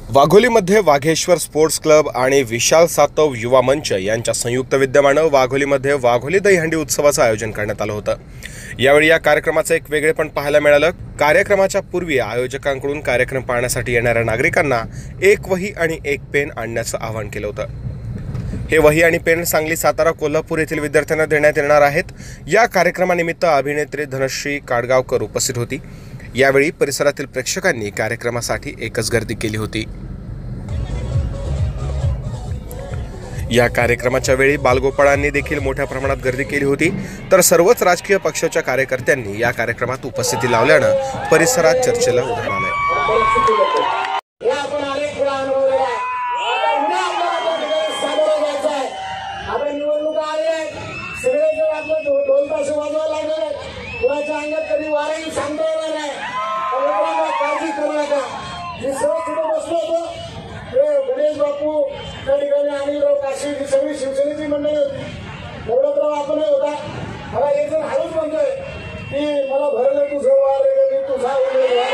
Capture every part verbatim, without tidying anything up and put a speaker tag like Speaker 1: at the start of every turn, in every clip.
Speaker 1: वाघोलीमध्ये Wagheshwar sports club आणि विशाल सातव युवा मंच यांच्या संयुक्त विद्यमाने वाघोलीमध्ये वाघोली दहीहंडी उत्सवाचं आयोजन करण्यात आलं होतं। यावेळी या कार्यक्रमाचं एक वेगळेपण पाहायला मिळालं। कार्यक्रमाच्या पूर्वी आयोजकांकडून कार्यक्रम पाहण्यासाठी येणाऱ्या नागरिकांना एक वही आणि एक पेन आणण्याचं आवाहन केलं होतं। हे वही आणि पेन सांगली, सातारा, कोल्हापूर येथील विद्यार्थ्यांना देण्यात येणार आहेत। या कार्यक्रमानिमित्त अभिनेत्री धनश्री काडगावकर उपस्थित होती। यावेळी परिसरातील प्रेक्षकांनी कार्यक्रमासाठी एकच गर्दी केली होती। या कार्यक्रमाच्या वेळी बालगोपाळांनी देखील मोठ्या प्रमाणात गर्दी केली होती, तर सर्वच राजकीय पक्षाच्या कार्यकर्त्यांनी या कार्यक्रमात उपस्थिती लावल्यानं परिसरात चर्चेला उधाण आलंय।
Speaker 2: गणेश बापू त्या ठिकाणी अनिलराव काशी ही सगळी शिवसेनेची मंडळी होती। दौलतराव आपण होता। मला एक जण हळूच म्हणतोय की मला भरलं तुझं वार रे, तुझा उमेदवार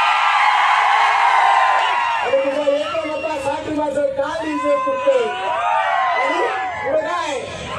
Speaker 2: आणि तुझा एक मतासाठी माझं काय डीजे तुटतंय आणि पुढे काय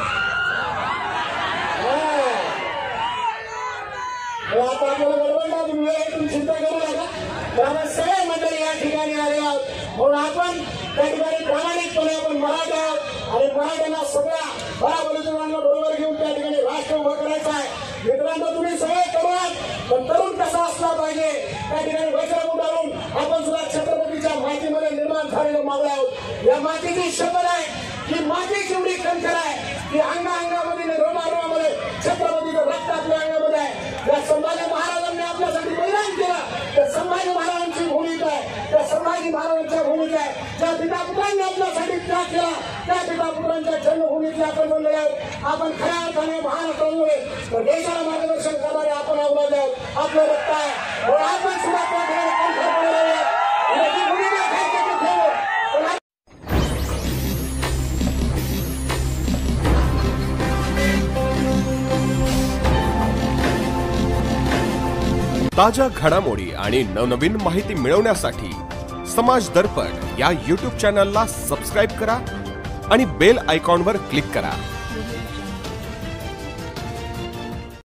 Speaker 2: आता आपल्याला गडबड तुम्ही वेळेतून चिंता करू नका। त्यामुळे सगळे मंडळी या ठिकाणी आले आहोत म्हणून आपण त्या ठिकाणी प्रामाणिकपणे आपण मराठा आहोत आणि मराठ्यांना सगळ्या बराबरीच्या बरोबर घेऊन त्या ठिकाणी राष्ट्र उभं करायचं आहे। मित्रांनो, तुम्ही सगळे तरुण, पण तरुण कसा असला पाहिजे त्या ठिकाणी वज्र उडारून आपण सुद्धा छत्रपतीच्या मातीमध्ये निर्माण झालेलो मावळे आहोत। या मातीची शपथ आहे की माती जेवढी खंतर आहे ती अंगा अंगामध्ये रोमारोमामध्ये छत्रपतीचं रक्त आपल्या अंगामध्ये आहे। या संभाजी महाराजांनी आपल्यासाठी बलिदान केलं, त्या संभाजी महाराजांची भूमिका आहे, त्या संभाजी महाराजांच्या भूमिका आहे। ज्या पितापुत्रांनी आपल्यासाठी त्याग केला त्या पितापुत्रांच्या जन्मभूमीतले आपण बनलेले आहोत। आपण खऱ्या अर्थाने महाराष्ट्रामुळे तर देशाला मार्गदर्शन करणारे आपण अवलंबले आहोत। आपलं रक्त आहे व आपण सुद्धा त्या ठिकाणी कंठपणे राहूयात। याची भूमिका खायची ठेवू।
Speaker 1: ताज्या घडामोडी आणि नवनवीन माहिती मिळवण्यासाठी समाज दर्पण या यूट्यूब चॅनलला सबस्क्राइब करा आणि बेल आयकॉनवर क्लिक करा।